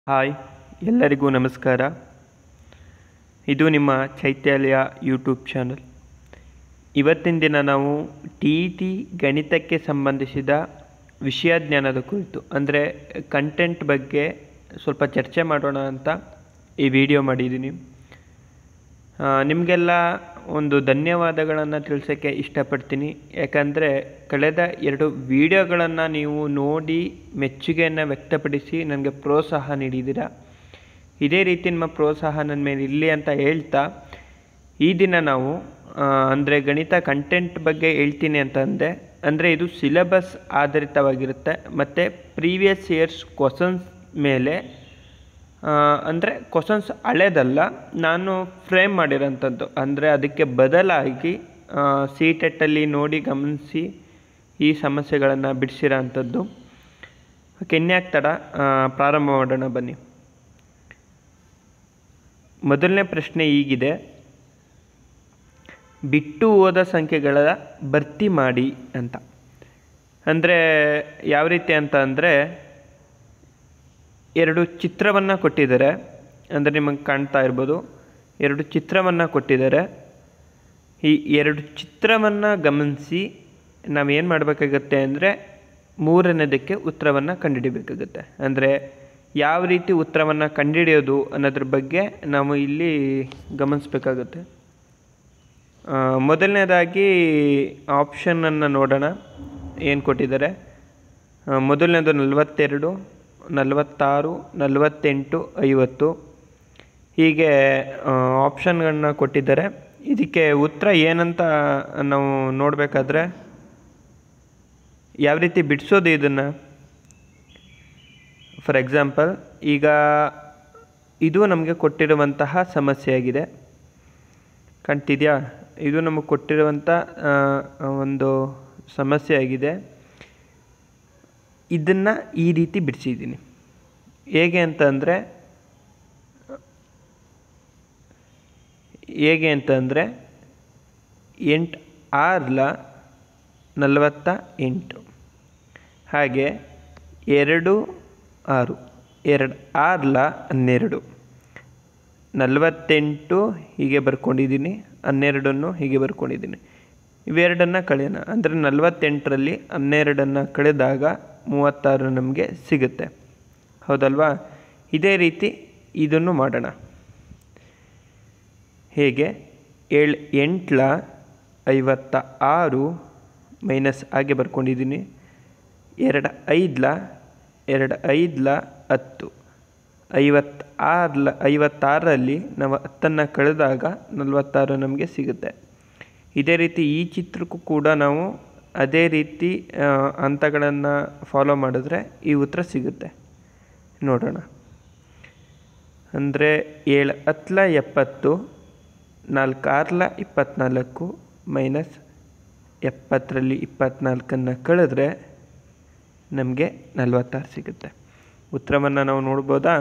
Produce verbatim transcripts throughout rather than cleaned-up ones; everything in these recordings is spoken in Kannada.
ಹಾಯ್, ಎಲ್ಲರಿಗೂ ನಮಸ್ಕಾರ. ಇದು ನಿಮ್ಮ ಚೈತ್ಯಾಲಯ ಯೂಟ್ಯೂಬ್ ಚಾನಲ್. ಇವತ್ತಿನ ದಿನ ನಾವು ಟಿ ಇ ಟಿ ಗಣಿತಕ್ಕೆ ಸಂಬಂಧಿಸಿದ ವಿಷಯ ಜ್ಞಾನದ ಕುರಿತು ಅಂದರೆ ಕಂಟೆಂಟ್ ಬಗ್ಗೆ ಸ್ವಲ್ಪ ಚರ್ಚೆ ಮಾಡೋಣ ಅಂತ ಈ ವಿಡಿಯೋ ಮಾಡಿದ್ದೀನಿ. ನಿಮಗೆಲ್ಲ ಒಂದು ಧನ್ಯವಾದಗಳನ್ನು ತಿಳಿಸೋಕ್ಕೆ ಇಷ್ಟಪಡ್ತೀನಿ. ಯಾಕಂದರೆ ಕಳೆದ ಎರಡು ವಿಡಿಯೋಗಳನ್ನು ನೀವು ನೋಡಿ ಮೆಚ್ಚುಗೆಯನ್ನು ವ್ಯಕ್ತಪಡಿಸಿ ನನಗೆ ಪ್ರೋತ್ಸಾಹ ನೀಡಿದ್ದೀರ. ಇದೇ ರೀತಿ ನಿಮ್ಮ ಪ್ರೋತ್ಸಾಹ ನನ್ನ ಮೇಲೆ ಇರಲಿ ಅಂತ ಹೇಳ್ತಾ ಈ ದಿನ ನಾವು ಅಂದರೆ ಗಣಿತ ಕಂಟೆಂಟ್ ಬಗ್ಗೆ ಹೇಳ್ತೀನಿ ಅಂತಂದೆ. ಅಂದರೆ ಇದು ಸಿಲೆಬಸ್ ಆಧಾರಿತವಾಗಿರುತ್ತೆ ಮತ್ತು ಪ್ರೀವಿಯಸ್ ಇಯರ್ಸ್ ಕ್ವಶನ್ಸ್ ಮೇಲೆ ಅಂದರೆ ಕ್ವಶನ್ಸ್ ಹಳೇದಲ್ಲ, ನಾನು ಫ್ರೇಮ್ ಮಾಡಿರೋಂಥದ್ದು. ಅಂದರೆ ಅದಕ್ಕೆ ಬದಲಾಗಿ ಸಿ ಟೆಟ್ಟಲ್ಲಿ ನೋಡಿ ಗಮನಿಸಿ ಈ ಸಮಸ್ಯೆಗಳನ್ನು ಬಿಡಿಸಿರೋ ಅಂಥದ್ದು. ಇನ್ಯಾಕೆ ತಡ, ಪ್ರಾರಂಭ ಮಾಡೋಣ ಬನ್ನಿ. ಮೊದಲನೇ ಪ್ರಶ್ನೆ ಹೀಗಿದೆ: ಬಿಟ್ಟು ಹೋದ ಸಂಖ್ಯೆಗಳ ಭರ್ತಿ ಮಾಡಿ ಅಂತ. ಅಂದರೆ ಯಾವ ರೀತಿ ಅಂತ ಅಂದರೆ, ಎರಡು ಚಿತ್ರವನ್ನು ಕೊಟ್ಟಿದ್ದಾರೆ. ಅಂದರೆ ನಿಮಗೆ ಕಾಣ್ತಾ ಇರ್ಬೋದು, ಎರಡು ಚಿತ್ರವನ್ನು ಕೊಟ್ಟಿದ್ದಾರೆ. ಈ ಎರಡು ಚಿತ್ರವನ್ನು ಗಮನಿಸಿ ನಾವೇನು ಮಾಡಬೇಕಾಗತ್ತೆ ಅಂದರೆ ಮೂರನೇದಕ್ಕೆ ಉತ್ತರವನ್ನು ಕಂಡುಹಿಡಿಬೇಕಾಗುತ್ತೆ. ಅಂದರೆ ಯಾವ ರೀತಿ ಉತ್ತರವನ್ನು ಕಂಡುಹಿಡಿಯೋದು ಅನ್ನೋದ್ರ ಬಗ್ಗೆ ನಾವು ಇಲ್ಲಿ ಗಮನಿಸಬೇಕಾಗುತ್ತೆ. ಮೊದಲನೇದಾಗಿ ಆಪ್ಷನನ್ನು ನೋಡೋಣ. ಏನು ಕೊಟ್ಟಿದ್ದಾರೆ? ಮೊದಲನೇದು ನಲವತ್ತೆರಡು, ನಲವತ್ತಾರು, ನಲವತ್ತೆಂಟು, ಐವತ್ತು ಹೀಗೆ ಆಪ್ಷನ್ಗಳನ್ನ ಕೊಟ್ಟಿದ್ದಾರೆ. ಇದಕ್ಕೆ ಉತ್ತರ ಏನಂತ ನಾವು ನೋಡಬೇಕಾದ್ರೆ ಯಾವ ರೀತಿ ಬಿಡಿಸೋದು ಇದನ್ನು. ಫಾರ್ ಎಕ್ಸಾಂಪಲ್, ಈಗ ಇದು ನಮಗೆ ಕೊಟ್ಟಿರುವಂತಹ ಸಮಸ್ಯೆಯಾಗಿದೆ. ಕಾಣ್ತಿದೆಯಾ? ಇದು ನಮಗೆ ಕೊಟ್ಟಿರುವಂಥ ಒಂದು ಸಮಸ್ಯೆಯಾಗಿದೆ. ಇದನ್ನು ಈ ರೀತಿ ಬಿಡಿಸಿದ್ದೀನಿ. ಹೇಗೆ ಅಂತಂದರೆ ಹೇಗೆ ಅಂತಂದರೆ ಎಂಟು ಆರ್ಲ ನಲವತ್ತ ಎಂಟು, ಹಾಗೆ ಎರಡು ಆರು, ಎರಡು ಆರ್ಲ ಹನ್ನೆರಡು, ನಲವತ್ತೆಂಟು ಹೀಗೆ ಬರ್ಕೊಂಡಿದ್ದೀನಿ, ಹನ್ನೆರಡನ್ನು ಹೀಗೆ ಬರ್ಕೊಂಡಿದ್ದೀನಿ. ಇವೆರಡನ್ನು ಕಳೆಯೋಣ. ಅಂದರೆ ನಲವತ್ತೆಂಟರಲ್ಲಿ ಹನ್ನೆರಡನ್ನು ಕಳೆದಾಗ ಮೂವತ್ತಾರು ನಮಗೆ ಸಿಗುತ್ತೆ, ಹೌದಲ್ವಾ? ಇದೇ ರೀತಿ ಇದನ್ನು ಮಾಡೋಣ. ಹೇಗೆ? ಏಳು ಎಂಟ್ಲ ಐವತ್ತ ಆರು ಮೈನಸ್ ಹಾಗೆ ಬರ್ಕೊಂಡಿದ್ದೀನಿ. ಎರಡು ಐದ್ಲ ಎರಡು ಐದ್ಲ ಹತ್ತು, ಐವತ್ತಾರ್ಲ ಐವತ್ತಾರರಲ್ಲಿ ನಾವು ಹತ್ತನ್ನು ಕಳೆದಾಗ ನಲವತ್ತಾರು ನಮಗೆ ಸಿಗುತ್ತೆ. ಇದೇ ರೀತಿ ಈ ಚಿತ್ರಕ್ಕೂ ಕೂಡ ನಾವು ಅದೇ ರೀತಿ ಹಂತಗಳನ್ನು ಫಾಲೋ ಮಾಡಿದ್ರೆ ಈ ಉತ್ತರ ಸಿಗುತ್ತೆ. ನೋಡೋಣ. ಅಂದರೆ ಏಳು ಹತ್ತಲ ಎಪ್ಪತ್ತು, ನಾಲ್ಕು ಆರ್ಲ ಇಪ್ಪತ್ತ್ನಾಲ್ಕು ಮೈನಸ್ ಎಪ್ಪತ್ತರಲ್ಲಿ ಇಪ್ಪತ್ತ್ನಾಲ್ಕನ್ನು ಕಳೆದ್ರೆ ನಮಗೆ ನಲವತ್ತಾರು ಸಿಗುತ್ತೆ. ಉತ್ತರವನ್ನು ನಾವು ನೋಡ್ಬೋದಾ?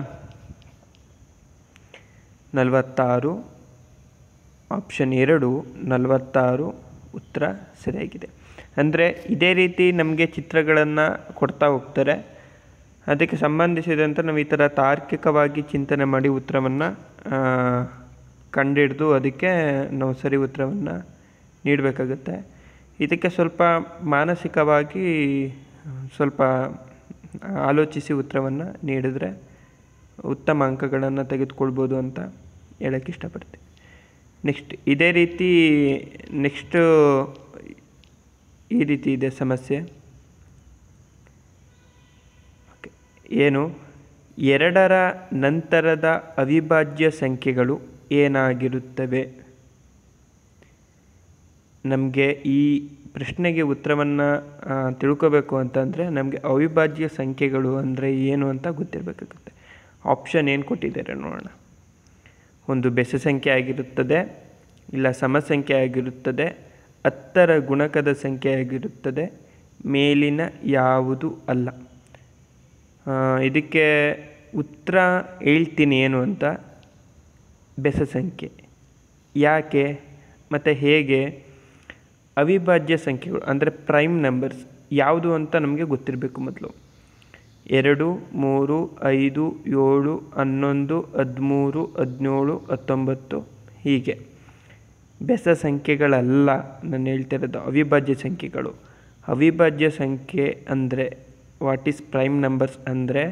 ನಲವತ್ತಾರು, ಆಪ್ಷನ್ ಎರಡು ನಲವತ್ತಾರು ಉತ್ತರ ಸರಿಯಾಗಿದೆ. ಅಂದರೆ ಇದೇ ರೀತಿ ನಮಗೆ ಚಿತ್ರಗಳನ್ನು ಕೊಡ್ತಾ ಹೋಗ್ತಾರೆ. ಅದಕ್ಕೆ ಸಂಬಂಧಿಸಿದಂತೆ ನಾವು ಈ ಥರ ತಾರ್ಕಿಕವಾಗಿ ಚಿಂತನೆ ಮಾಡಿ ಉತ್ತರವನ್ನು ಕಂಡುಹಿಡಿದು ಅದಕ್ಕೆ ನಾವು ಸರಿ ಉತ್ತರವನ್ನು ನೀಡಬೇಕಾಗುತ್ತೆ. ಇದಕ್ಕೆ ಸ್ವಲ್ಪ ಮಾನಸಿಕವಾಗಿ ಸ್ವಲ್ಪ ಆಲೋಚಿಸಿ ಉತ್ತರವನ್ನು ನೀಡಿದರೆ ಉತ್ತಮ ಅಂಕಗಳನ್ನು ತೆಗೆದುಕೊಳ್ಬೋದು ಅಂತ ಹೇಳೋಕ್ಕೆ ಇಷ್ಟಪಡ್ತೀನಿ. ನೆಕ್ಸ್ಟ್ ಇದೇ ರೀತಿ ನೆಕ್ಸ್ಟು ಈ ರೀತಿ ಇದೆ ಸಮಸ್ಯೆ. ಓಕೆ, ಏನು? ಎರಡರ ನಂತರದ ಅವಿಭಾಜ್ಯ ಸಂಖ್ಯೆಗಳು ಏನಾಗಿರುತ್ತವೆ? ನಮಗೆ ಈ ಪ್ರಶ್ನೆಗೆ ಉತ್ತರವನ್ನು ತಿಳ್ಕೋಬೇಕು ಅಂತಂದರೆ ನಮಗೆ ಅವಿಭಾಜ್ಯ ಸಂಖ್ಯೆಗಳು ಅಂದರೆ ಏನು ಅಂತ ಗೊತ್ತಿರಬೇಕಾಗುತ್ತೆ. ಆಪ್ಷನ್ ಏನು ಕೊಟ್ಟಿದ್ದಾರೆ ನೋಡೋಣ. ಒಂದು ಬೆಸ ಸಂಖ್ಯೆ ಆಗಿರುತ್ತದೆ, ಇಲ್ಲ ಸಮಸಂಖ್ಯೆ ಆಗಿರುತ್ತದೆ, ಹತ್ತರ ಗುಣಕದ ಸಂಖ್ಯೆ ಆಗಿರುತ್ತದೆ, ಮೇಲಿನ ಯಾವುದು ಅಲ್ಲ. ಇದಕ್ಕೆ ಉತ್ತರ ಹೇಳ್ತೀನಿ ಏನು ಅಂತ. ಬೆಸ ಸಂಖ್ಯೆ. ಯಾಕೆ ಮತ್ತು ಹೇಗೆ? ಅವಿಭಾಜ್ಯ ಸಂಖ್ಯೆಗಳು ಅಂದರೆ ಪ್ರೈಮ್ ನಂಬರ್ಸ್ ಯಾವುದು ಅಂತ ನಮಗೆ ಗೊತ್ತಿರಬೇಕು ಮೊದಲು. ಎರಡು, ಮೂರು, ಐದು, ಏಳು, ಹನ್ನೊಂದು, ಹದಿಮೂರು, ಹದಿನೇಳು, ಹತ್ತೊಂಬತ್ತು ಹೀಗೆ ಬೆಸ ಸಂಖ್ಯೆಗಳಲ್ಲ ನಾನು ಹೇಳ್ತಿರೋದು, ಅವಿಭಾಜ್ಯ ಸಂಖ್ಯೆಗಳು. ಅವಿಭಾಜ್ಯ ಸಂಖ್ಯೆ ಅಂದರೆ ವಾಟ್ ಈಸ್ ಪ್ರೈಮ್ ನಂಬರ್ಸ್ ಅಂದರೆ,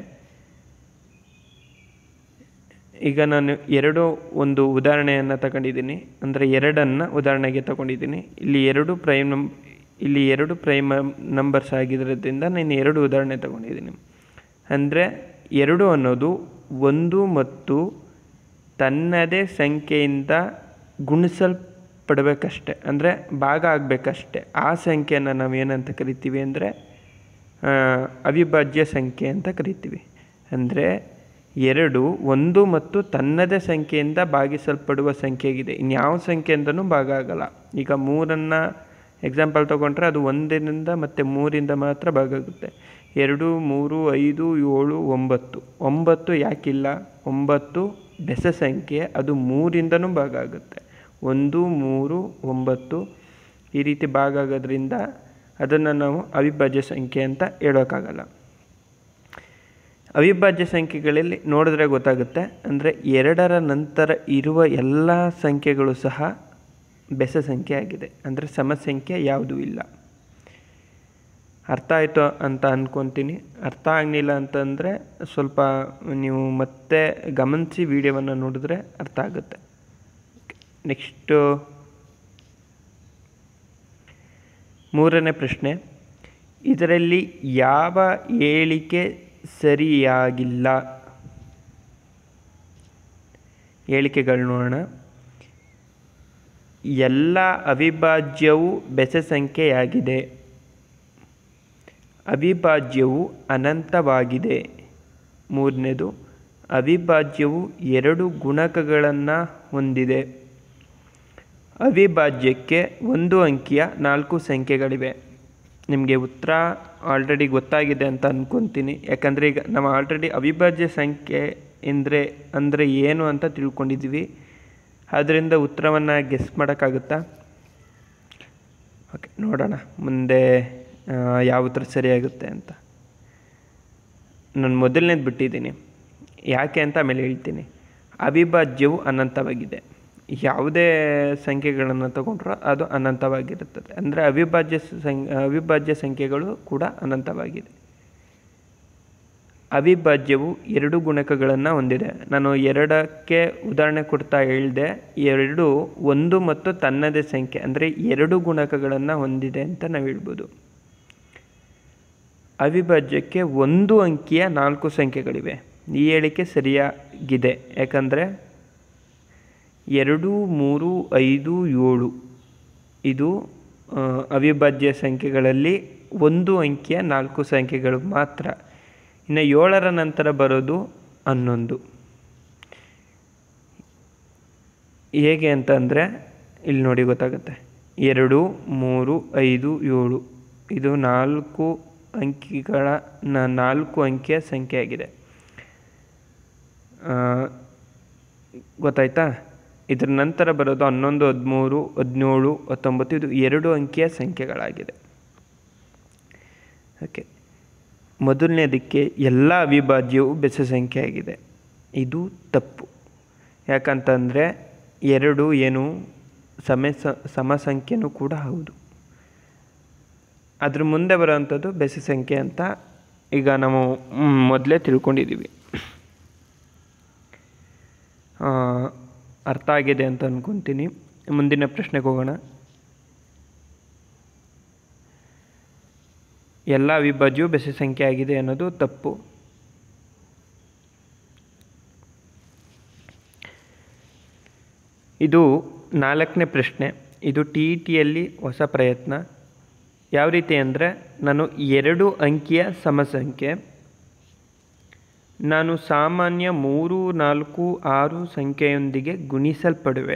ಈಗ ನಾನು ಎರಡು ಒಂದು ಉದಾಹರಣೆಯನ್ನು ತಗೊಂಡಿದ್ದೀನಿ, ಅಂದರೆ ಎರಡನ್ನು ಉದಾಹರಣೆಗೆ ತಗೊಂಡಿದ್ದೀನಿ. ಇಲ್ಲಿ ಎರಡು ಪ್ರೈಮ್ ನಂ ಇಲ್ಲಿ ಎರಡು ಪ್ರೈಮ್ ನಂಬರ್ಸ್ ಆಗಿರೋದ್ರಿಂದ ನಾನು ಎರಡು ಉದಾಹರಣೆ ತಗೊಂಡಿದ್ದೀನಿ. ಅಂದರೆ ಎರಡು ಅನ್ನೋದು ಒಂದು ಮತ್ತು ತನ್ನದೇ ಸಂಖ್ಯೆಯಿಂದ ಗುಣಿಸಲ್ಪಡಬೇಕಷ್ಟೆ, ಅಂದರೆ ಭಾಗ ಆಗಬೇಕಷ್ಟೆ. ಆ ಸಂಖ್ಯೆಯನ್ನು ನಾವು ಏನಂತ ಕರಿತೀವಿ ಅಂದರೆ ಅವಿಭಾಜ್ಯ ಸಂಖ್ಯೆ ಅಂತ ಕರಿತೀವಿ. ಅಂದರೆ ಎರಡು ಒಂದು ಮತ್ತು ತನ್ನದೇ ಸಂಖ್ಯೆಯಿಂದ ಭಾಗಿಸಲ್ಪಡುವ ಸಂಖ್ಯೆಗಿದೆ, ಇನ್ಯಾವ ಸಂಖ್ಯೆಯಿಂದನೂ ಭಾಗ ಆಗಲ್ಲ. ಈಗ ಮೂರನ್ನು ಎಕ್ಸಾಂಪಲ್ ತೊಗೊಂಡ್ರೆ ಅದು ಒಂದರಿಂದ ಮತ್ತು ಮೂರಿಂದ ಮಾತ್ರ ಭಾಗ ಆಗುತ್ತೆ. ಎರಡು, ಮೂರು, ಐದು, ಏಳು, ಒಂಬತ್ತು ಒಂಬತ್ತು ಯಾಕಿಲ್ಲ? ಒಂಬತ್ತು ಬೆಸ ಸಂಖ್ಯೆ, ಅದು ಮೂರಿಂದನೂ ಭಾಗ ಆಗುತ್ತೆ. ಒಂದು, ಮೂರು, ಒಂಬತ್ತು ಈ ರೀತಿ ಭಾಗ ಆಗೋದ್ರಿಂದ ಅದನ್ನು ನಾವು ಅವಿಭಾಜ್ಯ ಸಂಖ್ಯೆ ಅಂತ ಹೇಳೋಕ್ಕಾಗಲ್ಲ. ಅವಿಭಾಜ್ಯ ಸಂಖ್ಯೆಗಳಲ್ಲಿ ನೋಡಿದ್ರೆ ಗೊತ್ತಾಗುತ್ತೆ. ಅಂದರೆ ಎರಡರ ನಂತರ ಇರುವ ಎಲ್ಲ ಸಂಖ್ಯೆಗಳು ಸಹ ಬೆಸ ಸಂಖ್ಯೆ ಆಗಿದೆ, ಅಂದರೆ ಸಮಸಂಖ್ಯೆ ಯಾವುದೂ ಇಲ್ಲ. ಅರ್ಥ ಆಯಿತು ಅಂತ ಅಂದ್ಕೊತೀನಿ. ಅರ್ಥ ಆಗಲಿಲ್ಲ ಅಂತಂದರೆ ಸ್ವಲ್ಪ ನೀವು ಮತ್ತೆ ಗಮನಿಸಿ ವಿಡಿಯೋವನ್ನು ನೋಡಿದ್ರೆ ಅರ್ಥ ಆಗುತ್ತೆ. ನೆಕ್ಸ್ಟು ಮೂರನೇ ಪ್ರಶ್ನೆ, ಇದರಲ್ಲಿ ಯಾವ ಹೇಳಿಕೆ ಸರಿಯಾಗಿಲ್ಲ? ಹೇಳಿಕೆಗಳು ನೋಡೋಣ. ಎಲ್ಲ ಅವಿಭಾಜ್ಯವು ಬೆಸ ಸಂಖ್ಯೆಯಾಗಿದೆ. ಅವಿಭಾಜ್ಯವು ಅನಂತವಾಗಿದೆ. ಮೂರನೇದು, ಅವಿಭಾಜ್ಯವು ಎರಡು ಗುಣಕಗಳನ್ನು ಹೊಂದಿದೆ. ಅವಿಭಾಜ್ಯಕ್ಕೆ ಒಂದು ಅಂಕಿಯ ನಾಲ್ಕು ಸಂಖ್ಯೆಗಳಿವೆ. ನಿಮಗೆ ಉತ್ತರ ಆಲ್ರೆಡಿ ಗೊತ್ತಾಗಿದೆ ಅಂತ ಅಂದ್ಕೊತೀನಿ. ಯಾಕಂದರೆ ಈಗ ನಾವು ಆಲ್ರೆಡಿ ಅವಿಭಾಜ್ಯ ಸಂಖ್ಯೆ ಎಂದರೆ ಅಂದರೆ ಏನು ಅಂತ ತಿಳ್ಕೊಂಡಿದ್ದೀವಿ. ಆದ್ದರಿಂದ ಉತ್ತರವನ್ನು ಗೆಸ್ ಮಾಡೋಕ್ಕಾಗುತ್ತಾ? ಓಕೆ, ನೋಡೋಣ ಮುಂದೆ ಯಾವ ಉತ್ತರ ಸರಿಯಾಗುತ್ತೆ ಅಂತ. ನಾನು ಮೊದಲನೇದು ಬಿಟ್ಟಿದ್ದೀನಿ, ಯಾಕೆ ಅಂತ ಆಮೇಲೆ ಹೇಳ್ತೀನಿ. ಅವಿಭಾಜ್ಯವು ಅನಂತವಾಗಿದೆ. ಯಾವುದೇ ಸಂಖ್ಯೆಗಳನ್ನು ತಗೊಂಡ್ರೂ ಅದು ಅನಂತವಾಗಿರುತ್ತದೆ. ಅಂದರೆ ಅವಿಭಾಜ್ಯ ಸಂ ಅವಿಭಾಜ್ಯ ಸಂಖ್ಯೆಗಳು ಕೂಡ ಅನಂತವಾಗಿದೆ. ಅವಿಭಾಜ್ಯವು ಎರಡು ಗುಣಕಗಳನ್ನು ಹೊಂದಿದೆ. ನಾನು ಎರಡಕ್ಕೆ ಉದಾಹರಣೆ ಕೊಡ್ತಾ ಹೇಳಿದೆ. ಎರಡು ಒಂದು ಮತ್ತು ತನ್ನದೇ ಸಂಖ್ಯೆ, ಅಂದರೆ ಎರಡು ಗುಣಕಗಳನ್ನು ಹೊಂದಿದೆ ಅಂತ ನಾವು ಹೇಳ್ಬೋದು. ಅವಿಭಾಜ್ಯಕ್ಕೆ ಒಂದು ಅಂಕಿಯ ನಾಲ್ಕು ಸಂಖ್ಯೆಗಳಿವೆ. ಈ ಹೇಳಿಕೆ ಸರಿಯಾಗಿದೆ. ಯಾಕಂದರೆ ಎರಡು, ಮೂರು, ಐದು, ಏಳು ಇದು ಅವಿಭಾಜ್ಯ ಸಂಖ್ಯೆಗಳಲ್ಲಿ ಒಂದು ಅಂಕಿಯ ನಾಲ್ಕು ಸಂಖ್ಯೆಗಳು ಮಾತ್ರ. ಇನ್ನು ಏಳರ ನಂತರ ಬರೋದು ಹನ್ನೊಂದು. ಹೇಗೆ ಅಂತಂದರೆ ಇಲ್ಲಿ ನೋಡಿ ಗೊತ್ತಾಗುತ್ತೆ. ಎರಡು, ಮೂರು, ಐದು, ಏಳು ಇದು ನಾಲ್ಕು ಅಂಕಿಗಳ ನಾಲ್ಕು ಅಂಕಿಯ ಸಂಖ್ಯೆಯಾಗಿದೆ. ಗೊತ್ತಾಯ್ತಾ? ಇದರ ನಂತರ ಬರೋದು ಹನ್ನೊಂದು, ಹದಿಮೂರು, ಹದಿನೇಳು, ಹತ್ತೊಂಬತ್ತು ಇದು ಎರಡು ಅಂಕಿಯ ಸಂಖ್ಯೆಗಳಾಗಿದೆ. ಓಕೆ, ಮೊದಲನೇದಕ್ಕೆ ಎಲ್ಲ ಅವಿಭಾಜ್ಯವು ಬೆಸ ಸಂಖ್ಯೆ ಆಗಿದೆ. ಇದು ತಪ್ಪು. ಯಾಕಂತಂದರೆ ಎರಡು ಏನು ಸಮ ಸಮ ಸಂಖ್ಯೆನೂ ಕೂಡ ಹೌದು. ಅದ್ರ ಮುಂದೆ ಬರೋವಂಥದ್ದು ಬೆಸ ಸಂಖ್ಯೆ ಅಂತ ಈಗ ನಾವು ಮೊದಲೇ ತಿಳ್ಕೊಂಡಿದ್ದೀವಿ. ಅರ್ಥ ಆಗಿದೆ ಅಂತ ಅಂದ್ಕೊತೀನಿ. ಮುಂದಿನ ಪ್ರಶ್ನೆಗೆ ಹೋಗೋಣ. ಎಲ್ಲ ಅವಿಭಾಜ್ಯವು ಬೆಸ ಸಂಖ್ಯೆ ಆಗಿದೆ ಅನ್ನೋದು ತಪ್ಪು. ಇದು ನಾಲ್ಕನೇ ಪ್ರಶ್ನೆ. ಇದು ಟಿ ಇ ಟಿಯಲ್ಲಿ ಹೊಸ ಪ್ರಯತ್ನ. ಯಾವ ರೀತಿ ಅಂದರೆ, ನಾನು ಎರಡು ಅಂಕಿಯ ಸಮಸಂಖ್ಯೆ, ನಾನು ಸಾಮಾನ್ಯ ಮೂರು, ನಾಲ್ಕು, ಆರು ಸಂಖ್ಯೆಯೊಂದಿಗೆ ಗುಣಿಸಲ್ಪಡುವೆ.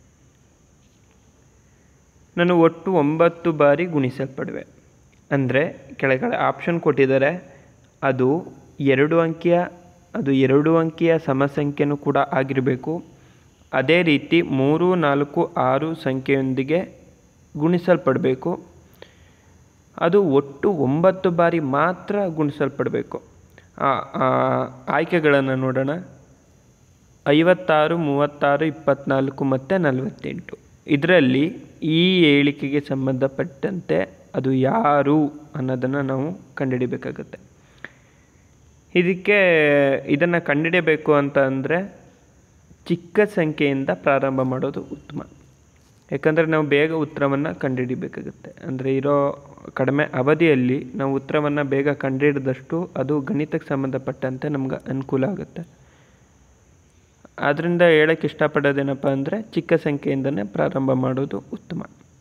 ನಾನು ಒಟ್ಟು ಒಂಬತ್ತು ಬಾರಿ ಗುಣಿಸಲ್ಪಡುವೆ. ಅಂದರೆ ಕೆಳಗಡೆ ಆಪ್ಷನ್ ಕೊಟ್ಟಿದ್ದಾರೆ. ಅದು ಎರಡು ಅಂಕಿಯ ಅದು ಎರಡು ಅಂಕಿಯ ಸಮಸಂಖ್ಯೆನೂ ಕೂಡ ಆಗಿರಬೇಕು. ಅದೇ ರೀತಿ ಮೂರು, ನಾಲ್ಕು, ಆರು ಸಂಖ್ಯೆಯೊಂದಿಗೆ ಗುಣಿಸಲ್ಪಡಬೇಕು. ಅದು ಒಟ್ಟು ಒಂಬತ್ತು ಬಾರಿ ಮಾತ್ರ ಗುಣಿಸಲ್ಪಡಬೇಕು. ಆಯ್ಕೆಗಳನ್ನು ನೋಡೋಣ. ಐವತ್ತಾರು, ಮೂವತ್ತಾರು, ಇಪ್ಪತ್ತ್ನಾಲ್ಕು ಮತ್ತು ನಲವತ್ತೆಂಟು. ಇದರಲ್ಲಿ ಈ ಹೇಳಿಕೆಗೆ ಸಂಬಂಧಪಟ್ಟಂತೆ ಅದು ಯಾರು ಅನ್ನೋದನ್ನು ನಾವು ಕಂಡುಹಿಡಿಬೇಕಾಗುತ್ತೆ. ಇದಕ್ಕೆ ಇದನ್ನು ಕಂಡುಹಿಡಿಯಬೇಕು ಅಂತ ಅಂದರೆ ಚಿಕ್ಕ ಸಂಖ್ಯೆಯಿಂದ ಪ್ರಾರಂಭ ಮಾಡೋದು ಉತ್ತಮ. ಯಾಕಂದರೆ ನಾವು ಬೇಗ ಉತ್ತರವನ್ನು ಕಂಡುಹಿಡಿಬೇಕಾಗುತ್ತೆ. ಅಂದರೆ ಇರೋ ಕಡಿಮೆ ಅವಧಿಯಲ್ಲಿ ನಾವು ಉತ್ತರವನ್ನು ಬೇಗ ಕಂಡುಹಿಡಿದಷ್ಟು ಅದು ಗಣಿತಕ್ಕೆ ಸಂಬಂಧಪಟ್ಟಂತೆ ನಮ್ಗೆ ಅನುಕೂಲ ಆಗುತ್ತೆ. ಆದ್ದರಿಂದ ಹೇಳೋಕ್ಕೆ ಇಷ್ಟಪಡೋದೇನಪ್ಪ ಅಂದರೆ ಚಿಕ್ಕ ಸಂಖ್ಯೆಯಿಂದನೇ ಪ್ರಾರಂಭ ಮಾಡೋದು ಉತ್ತಮ.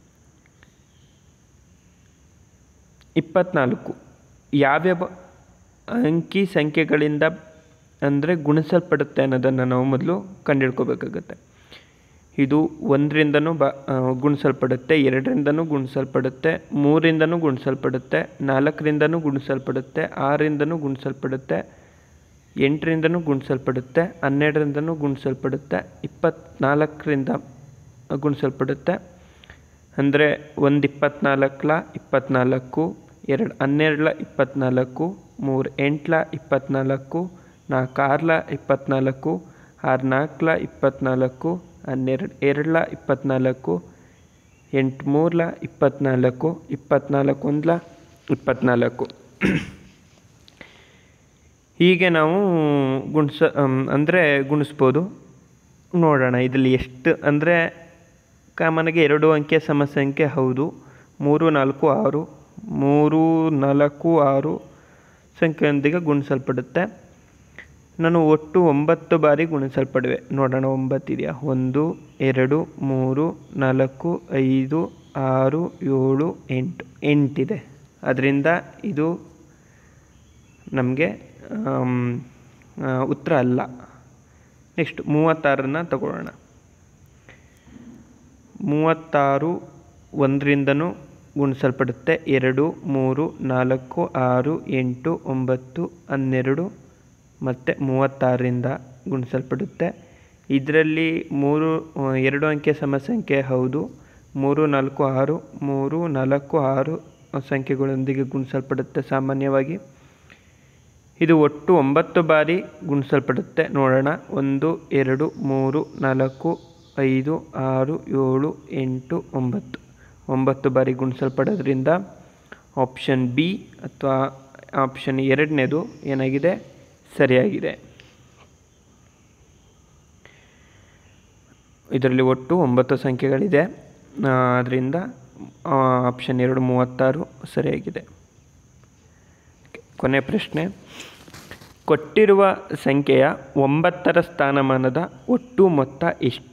ಇಪ್ಪತ್ತ್ನಾಲ್ಕು ಯಾವ್ಯಾವ ಅಂಕಿ ಸಂಖ್ಯೆಗಳಿಂದ ಅಂದರೆ ಗುಣಿಸಲ್ಪಡುತ್ತೆ ಅನ್ನೋದನ್ನು ನಾವು ಮೊದಲು ಕಂಡುಹಿಡ್ಕೋಬೇಕಾಗುತ್ತೆ. ಇದು ಒಂದರಿಂದನೂ ಬ ಗುಣಿಸಲ್ಪಡುತ್ತೆ, ಎರಡರಿಂದನೂ ಗುಣಿಸಲ್ಪಡುತ್ತೆ, ಮೂರಿಂದನೂ ಗುಣಿಸಲ್ಪಡುತ್ತೆ, ನಾಲ್ಕರಿಂದನೂ ಗುಣಿಸಲ್ಪಡುತ್ತೆ, ಆರರಿಂದನೂ ಗುಣಿಸಲ್ಪಡುತ್ತೆ, ಎಂಟರಿಂದನೂ ಗುಣಿಸಲ್ಪಡುತ್ತೆ, ಹನ್ನೆರಡರಿಂದನೂ ಗುಣಿಸಲ್ಪಡುತ್ತೆ, ಇಪ್ಪತ್ತ್ನಾಲ್ಕರಿಂದ ಗುಣಿಸಲ್ಪಡುತ್ತೆ. ಅಂದರೆ ಒಂದು ಇಪ್ಪತ್ತ್ನಾಲ್ಕಲ ಇಪ್ಪತ್ತ್ನಾಲ್ಕು, ಎರಡು ಹನ್ನೆರಡಲ ಇಪ್ಪತ್ತ್ನಾಲ್ಕು, ಮೂರು ಎಂಟ್ಲ ಇಪ್ಪತ್ತ್ನಾಲ್ಕು, ನಾಲ್ಕು ಆರ್ಲ ಇಪ್ಪತ್ತ್ನಾಲ್ಕು, ಆರು ನಾಲ್ಕಲ ಇಪ್ಪತ್ತ್ನಾಲ್ಕು, ಹನ್ನೆರಡು ಎರಡಲ ಇಪ್ಪತ್ತ್ನಾಲ್ಕು, ಎಂಟು ಮೂರಲ ಇಪ್ಪತ್ತ್ನಾಲ್ಕು, ಇಪ್ಪತ್ತ್ನಾಲ್ಕು ಒಂದಲ ಇಪ್ಪತ್ತ್ನಾಲ್ಕು. ಹೀಗೆ ನಾವು ಗುಣಿಸ ಅಂದರೆ ಗುಣಿಸ್ಬೋದು. ನೋಡೋಣ ಇದರಲ್ಲಿ ಎಷ್ಟು ಅಂದರೆ ಕಾಮನ್ಗೆ ಎರಡು ಅಂಕೆಯ ಸಮಸಂಖ್ಯೆ ಹೌದು. ಮೂರು ನಾಲ್ಕು ಆರು ಮೂರು ನಾಲ್ಕು ಆರು ಸಂಖ್ಯೆಯೊಂದಿಗೆ ಗುಣಿಸಲ್ಪಡುತ್ತೆ. ನಾನು ಒಟ್ಟು ಒಂಬತ್ತು ಬಾರಿ ಗುಣಿಸಲ್ಪಡುವೆ. ನೋಡೋಣ ಒಂಬತ್ತಿದೆಯಾ? ಒಂದು, ಎರಡು, ಮೂರು, ನಾಲ್ಕು, ಐದು, ಆರು, ಏಳು, ಎಂಟು ಎಂಟಿದೆ. ಅದರಿಂದ ಇದು ನಮಗೆ ಉತ್ತರ ಅಲ್ಲ. ನೆಕ್ಸ್ಟ್ ಮೂವತ್ತಾರನ್ನು ತಗೊಳ್ಳೋಣ. ಮೂವತ್ತಾರು ಒಂದರಿಂದನೂ ಗುಣಿಸಲ್ಪಡುತ್ತೆ. ಎರಡು, ಮೂರು, ನಾಲ್ಕು, ಆರು, ಎಂಟು, ಒಂಬತ್ತು, ಹನ್ನೆರಡು ಮತ್ತು ಮೂವತ್ತಾರರಿಂದ ಗುಣಿಸಲ್ಪಡುತ್ತೆ. ಇದರಲ್ಲಿ ಮೂರು ಎರಡು ಅಂಕೆ ಸಮಸಂಖ್ಯೆ ಹೌದು. ಮೂರು ನಾಲ್ಕು ಆರು ಮೂರು ನಾಲ್ಕು ಆರು ಸಂಖ್ಯೆಗಳೊಂದಿಗೆ ಗುಣಿಸಲ್ಪಡುತ್ತೆ ಸಾಮಾನ್ಯವಾಗಿ. ಇದು ಒಟ್ಟು ಒಂಬತ್ತು ಬಾರಿ ಗುಣಿಸಲ್ಪಡುತ್ತೆ. ನೋಡೋಣ. ಒಂದು, ಎರಡು, ಮೂರು, ನಾಲ್ಕು, ಐದು, ಆರು, ಏಳು, ಎಂಟು, ಒಂಬತ್ತು ಒಂಬತ್ತು ಬಾರಿ ಗುಣಿಸಲ್ಪಡೋದ್ರಿಂದ ಆಪ್ಷನ್ ಬಿ ಅಥವಾ ಆಪ್ಷನ್ ಎರಡನೇದು ಏನಾಗಿದೆ? ಸರಿಯಾಗಿದೆ. ಇದರಲ್ಲಿ ಒಟ್ಟು ಒಂಬತ್ತು ಸಂಖ್ಯೆಗಳಿದೆ. ಅದರಿಂದ ಆಪ್ಷನ್ ಎರಡು ಮೂವತ್ತಾರು ಸರಿಯಾಗಿದೆ. ಕೊನೆ ಪ್ರಶ್ನೆ. ಕೊಟ್ಟಿರುವ ಸಂಖ್ಯೆಯ ಒಂಬತ್ತರ ಸ್ಥಾನಮಾನದ ಒಟ್ಟು ಮೊತ್ತ ಎಷ್ಟು?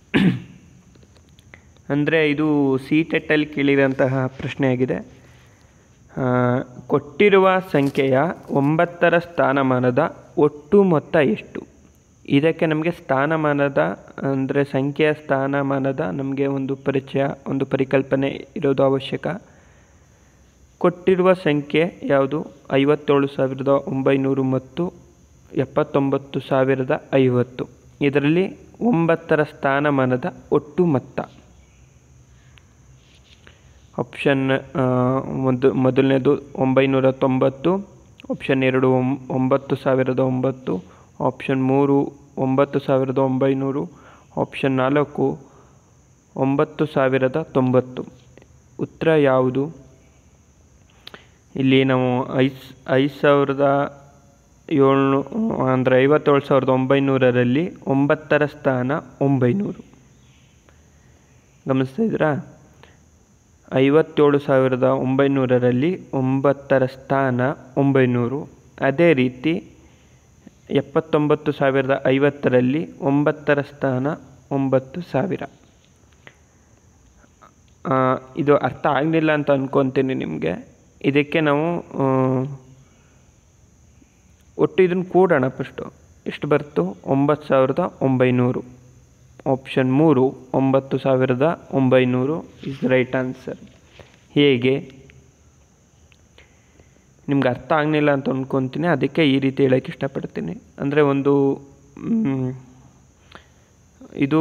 ಅಂದರೆ ಇದು ಸಿ ಟೆಟ್ಟಲ್ಲಿ ಕೇಳಿದಂತಹ ಪ್ರಶ್ನೆಯಾಗಿದೆ. ಕೊಟ್ಟಿರುವ ಸಂಖ್ಯೆಯ ಒಂಬತ್ತರ ಸ್ಥಾನಮಾನದ ಒಟ್ಟು ಮೊತ್ತ ಎಷ್ಟು? ಇದಕ್ಕೆ ನಮಗೆ ಸ್ಥಾನಮಾನದ ಅಂದರೆ ಸಂಖ್ಯೆಯ ಸ್ಥಾನಮಾನದ ನಮಗೆ ಒಂದು ಪರಿಚಯ, ಒಂದು ಪರಿಕಲ್ಪನೆ ಇರೋದು ಅವಶ್ಯಕ. ಕೊಟ್ಟಿರುವ ಸಂಖ್ಯೆ ಯಾವುದು? ಐವತ್ತೇಳು ಸಾವಿರದ ಒಂಬೈನೂರು ಮತ್ತು ಎಪ್ಪತ್ತೊಂಬತ್ತು ಸಾವಿರದ ಐವತ್ತು. ಇದರಲ್ಲಿ ಒಂಬತ್ತರ ಸ್ಥಾನಮಾನದ ಒಟ್ಟು ಮೊತ್ತ ಆಪ್ಷನ್ ಒಂದು ಮೊದಲನೇದು ಒಂಬೈನೂರ ತೊಂಬತ್ತು, ಆಪ್ಷನ್ ಎರಡು ಒಂಬತ್ತು ಸಾವಿರದ ಒಂಬತ್ತು, ಆಪ್ಷನ್ ಮೂರು ಒಂಬತ್ತು ಸಾವಿರದ ಒಂಬೈನೂರು, ಆಪ್ಷನ್ ನಾಲ್ಕು ಒಂಬತ್ತು ಸಾವಿರದ ತೊಂಬತ್ತು. ಉತ್ತರ ಯಾವುದು? ಇಲ್ಲಿ ನಾವು ಐದು ಐದು ಸಾವಿರದ ಏಳ್ನೂ ಅಂದರೆ ಐವತ್ತೇಳು ಸಾವಿರದ ಒಂಬೈನೂರರಲ್ಲಿ ಒಂಬತ್ತರ ಸ್ಥಾನ ಒಂಬೈನೂರು. ಗಮನಿಸ್ತಾ ಇದ್ದೀರಾ? ಐವತ್ತೇಳು ಸಾವಿರದ ಒಂಬೈನೂರರಲ್ಲಿ ಒಂಬತ್ತರ ಸ್ಥಾನ ಒಂಬೈನೂರು. ಅದೇ ರೀತಿ ಎಪ್ಪತ್ತೊಂಬತ್ತು ಸಾವಿರದ ಐವತ್ತರಲ್ಲಿ ಒಂಬತ್ತರ ಸ್ಥಾನ ಒಂಬತ್ತು ಸಾವಿರ. ಇದು ಅರ್ಥ ಆಗಲಿಲ್ಲ ಅಂತ ಅಂದ್ಕೊತೀನಿ ನಿಮಗೆ. ಇದಕ್ಕೆ ನಾವು ಒಟ್ಟು ಇದನ್ನು ಕೂಡೋಣ. ಫಸ್ಟು ಎಷ್ಟು ಬರ್ತು? ಒಂಬತ್ತು ಸಾವಿರದ ಒಂಬೈನೂರು. ಆಪ್ಷನ್ ಮೂರು ಒಂಬತ್ತು ಸಾವಿರದ ಒಂಬೈನೂರು ಇಸ್ ರೈಟ್ ಆನ್ಸರ್. ಹೇಗೆ? ನಿಮ್ಗೆ ಅರ್ಥ ಆಗಲಿಲ್ಲ ಅಂತ ಅಂದ್ಕೊತೀನಿ, ಅದಕ್ಕೆ ಈ ರೀತಿ ಹೇಳೋಕ್ಕೆ ಇಷ್ಟಪಡ್ತೀನಿ. ಅಂದರೆ ಒಂದು ಇದು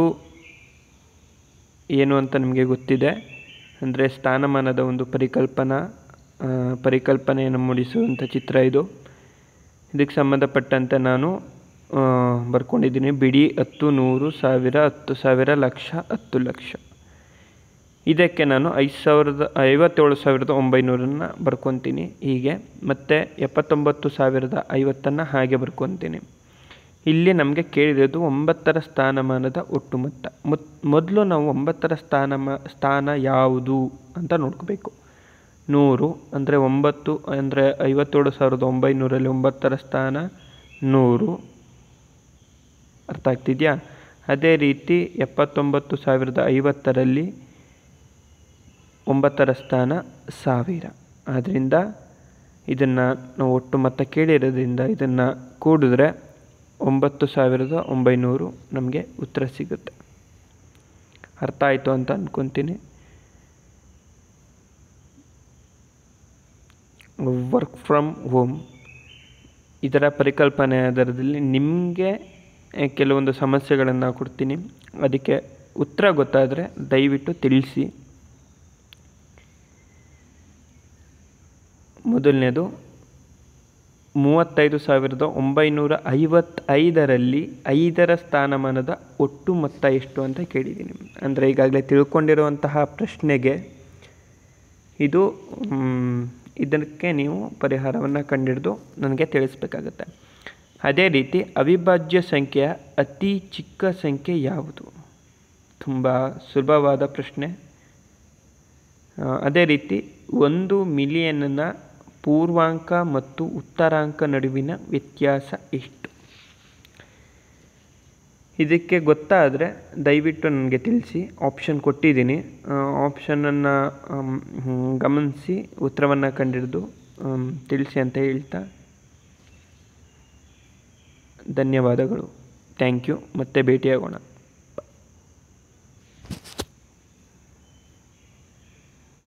ಏನು ಅಂತ ನಿಮಗೆ ಗೊತ್ತಿದೆ. ಅಂದರೆ ಸ್ಥಾನಮಾನದ ಒಂದು ಪರಿಕಲ್ಪನಾ ಪರಿಕಲ್ಪನೆಯನ್ನು ಮೂಡಿಸುವಂಥ ಚಿತ್ರ ಇದು. ಇದಕ್ಕೆ ಸಂಬಂಧಪಟ್ಟಂತೆ ನಾನು ಬರ್ಕೊಂಡಿದ್ದೀನಿ. ಬಿಡಿ, ಹತ್ತು, ನೂರು, ಸಾವಿರ, ಹತ್ತು ಸಾವಿರ, ಲಕ್ಷ, ಹತ್ತು ಲಕ್ಷ. ಇದಕ್ಕೆ ನಾನು ಐದು ಸಾವಿರದ ಐವತ್ತೇಳು ಸಾವಿರದ ಒಂಬೈನೂರನ್ನು ಬರ್ಕೊತೀನಿ ಹೀಗೆ. ಮತ್ತು ಎಪ್ಪತ್ತೊಂಬತ್ತು ಸಾವಿರದ ಐವತ್ತನ್ನು ಹಾಗೆ ಬರ್ಕೊತೀನಿ. ಇಲ್ಲಿ ನಮಗೆ ಕೇಳಿರೋದು ಒಂಬತ್ತರ ಸ್ಥಾನಮಾನದ ಒಟ್ಟು ಮೊತ್ತ. ಮೊತ್ ಮೊದಲು ನಾವು ಒಂಬತ್ತರ ಸ್ಥಾನಮ ಸ್ಥಾನ ಯಾವುದು ಅಂತ ನೋಡ್ಕೋಬೇಕು. ನೂರು ಅಂದರೆ ಒಂಬತ್ತು ಅಂದರೆ ಐವತ್ತೇಳು ಸಾವಿರದ ಒಂಬೈನೂರಲ್ಲಿ ಒಂಬತ್ತರ ಸ್ಥಾನ ನೂರು. ಅರ್ಥ ಆಗ್ತಿದೆಯಾ? ಅದೇ ರೀತಿ ಎಪ್ಪತ್ತೊಂಬತ್ತು ಸಾವಿರದ ಐವತ್ತರಲ್ಲಿ ಒಂಬತ್ತರ ಸ್ಥಾನ ಸಾವಿರ. ಆದ್ದರಿಂದ ಇದನ್ನು ನಾವು ಒಟ್ಟು ಮೊತ್ತ ಕೇಳಿರೋದ್ರಿಂದ ಇದನ್ನು ಕೂಡಿದ್ರೆ ಒಂಬತ್ತು ಸಾವಿರದ ಒಂಬೈನೂರು ನಮಗೆ ಉತ್ತರ ಸಿಗುತ್ತೆ. ಅರ್ಥ ಆಯಿತು ಅಂತ ಅಂದ್ಕೊತೀನಿ. ವರ್ಕ್ ಫ್ರಮ್ ಹೋಮ್ ಇದರ ಪರಿಕಲ್ಪನೆ ಆಧಾರದಲ್ಲಿ ನಿಮಗೆ ಕೆಲವೊಂದು ಸಮಸ್ಯೆಗಳನ್ನು ಕೊಡ್ತೀನಿ. ಅದಕ್ಕೆ ಉತ್ತರ ಗೊತ್ತಾದರೆ ದಯವಿಟ್ಟು ತಿಳಿಸಿ. ಮೊದಲನೇದು, ಮೂವತ್ತೈದು ಸಾವಿರದ ಒಂಬೈನೂರ ಐವತ್ತೈದರಲ್ಲಿ ಐದರ ಸ್ಥಾನಮಾನದ ಒಟ್ಟು ಮೊತ್ತ ಎಷ್ಟು ಅಂತ ಕೇಳಿದ್ದೀನಿ. ಅಂದರೆ ಈಗಾಗಲೇ ತಿಳ್ಕೊಂಡಿರುವಂತಹ ಪ್ರಶ್ನೆಗೆ ಇದು ಇದಕ್ಕೆ ನೀವು ಪರಿಹಾರವನ್ನು ಕಂಡುಹಿಡಿದು ನನಗೆ ತಿಳಿಸ್ಬೇಕಾಗತ್ತೆ. ಅದೇ ರೀತಿ ಅವಿಭಾಜ್ಯ ಸಂಖ್ಯೆಯ ಅತಿ ಚಿಕ್ಕ ಸಂಖ್ಯೆ ಯಾವುದು? ತುಂಬ ಸುಲಭವಾದ ಪ್ರಶ್ನೆ. ಅದೇ ರೀತಿ ಒಂದು ಮಿಲಿಯನ್ನ ಪೂರ್ವಾಂಕ ಮತ್ತು ಉತ್ತರಾಂಕ ನಡುವಿನ ವ್ಯತ್ಯಾಸ ಎಷ್ಟು? ಇದಕ್ಕೆ ಗೊತ್ತಾದರೆ ದಯವಿಟ್ಟು ನನಗೆ ತಿಳಿಸಿ. ಆಪ್ಷನ್ ಕೊಟ್ಟಿದ್ದೀನಿ, ಆಪ್ಷನನ್ನು ಗಮನಿಸಿ ಉತ್ತರವನ್ನು ಕಂಡುಹಿಡಿದು ತಿಳಿಸಿ ಅಂತ ಹೇಳ್ತಾ ಧನ್ಯವಾದಗಳು. Thank you. ಮತ್ತೆ ಭೇಟಿಯಾಗೋಣ.